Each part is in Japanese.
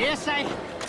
いらっしゃい。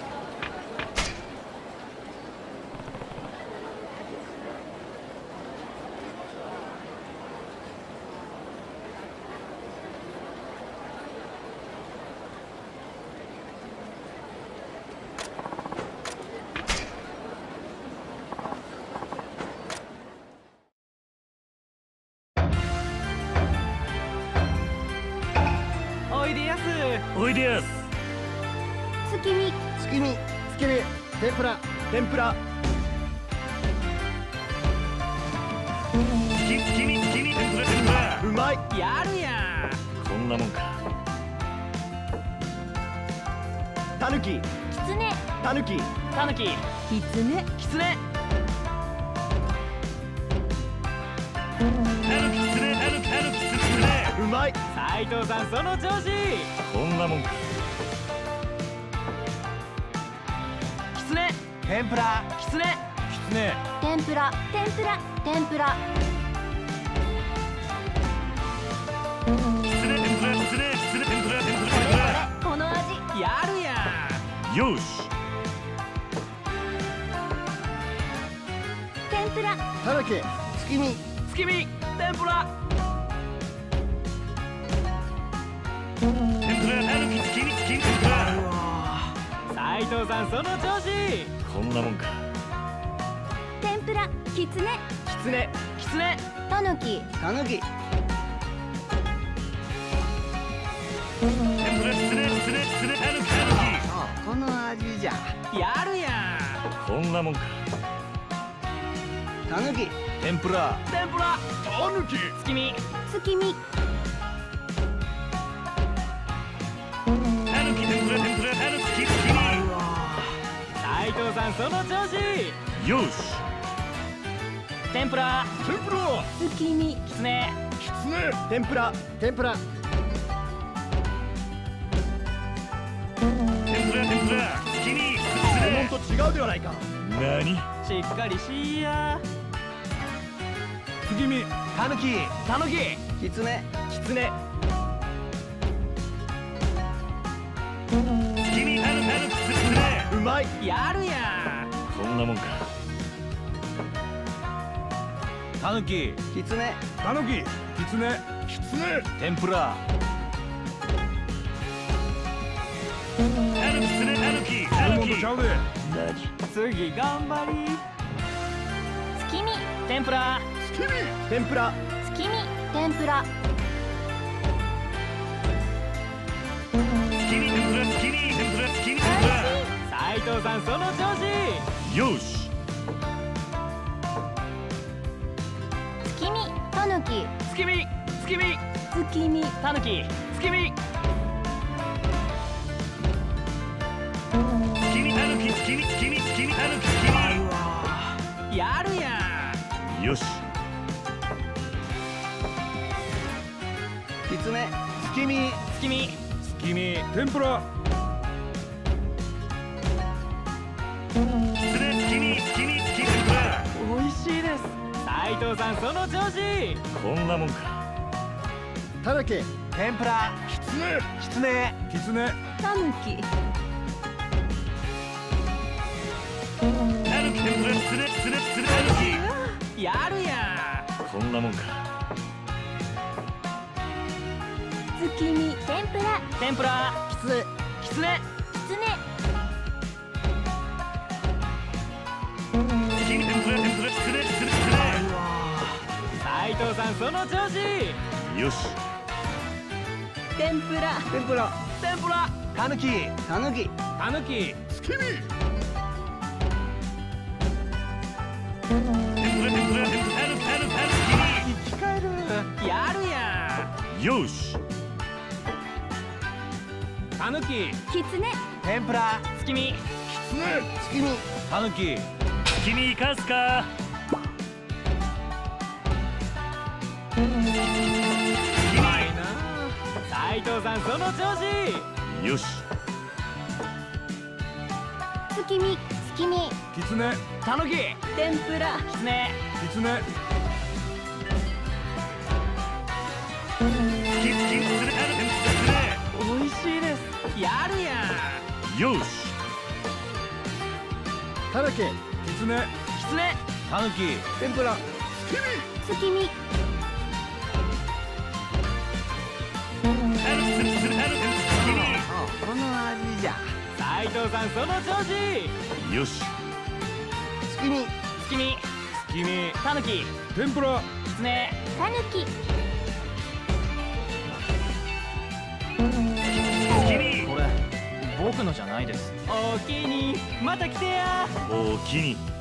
おいでやす。 おいでやす。 月見月見天ぷら天ぷら。月見天ぷら。 うまい。 やるやん。 こんなもんか。 たぬききつねたぬきたぬき。 きつねきつね。 うまい。 斉藤さんその調子。 こんなもんか。 きつね天ぷらきつねきつね。 天ぷら天ぷら天ぷらこの味やるやん。 よし。 天ぷらたぬき月見月見天ぷら。斉藤さんその調子。 こんなもんか。 天ぷらきつねきつねきつねたぬきたぬきこの味じゃ。 やるやこんなもんか。 たぬき天ぷら。 ん。天ぷらたぬき月見月見斉藤さんその調子。 よし。 天ぷら天ぷら月見きつねきつね天ぷら天ぷら。月見。 レモンと違うではないか。 なに。 しっかりしや。 月見たぬきたぬききつねきつねうまい。 やるやん。 こんなもんか。 たぬききつねたぬき。きつね。 きつね天ぷら。 ちゃうで。 次頑張り。 月見天ぷら月見天ぷら月見天ぷら斉藤さんその調子。 よし。 月見たぬき月見月見月見たぬき月見やるやん。 よし。 きつね月見月見月見天ぷら。 おいしいです。斉藤さんその調子。 こんなもんか。 たぬき天ぷらきつね。 きつねきつね。 たぬきやるやん。 こんなもんか。 月見天ぷら天ぷらきつねきつねきつね斉藤さんその調子。 よし。 天ぷら天ぷら天ぷらたぬきたぬきたぬき月見生き返る。やるやよし。 ん。たぬききつね天ぷら月見きつね月見たぬき。月見いかすか。 うまいな。斉藤さんその調子。 よし。 月見月見きつね。 たぬき天ぷらきつねきつね。 おいしいです。やるやよし。 タヌキキツネタヌキ天ぷら月見この味じゃ斉藤さんその調子。 よし。 月見月見月見タヌキ天ぷらキツネたぬきこれ僕のじゃないです。おおきにまた来てや。 おおきに。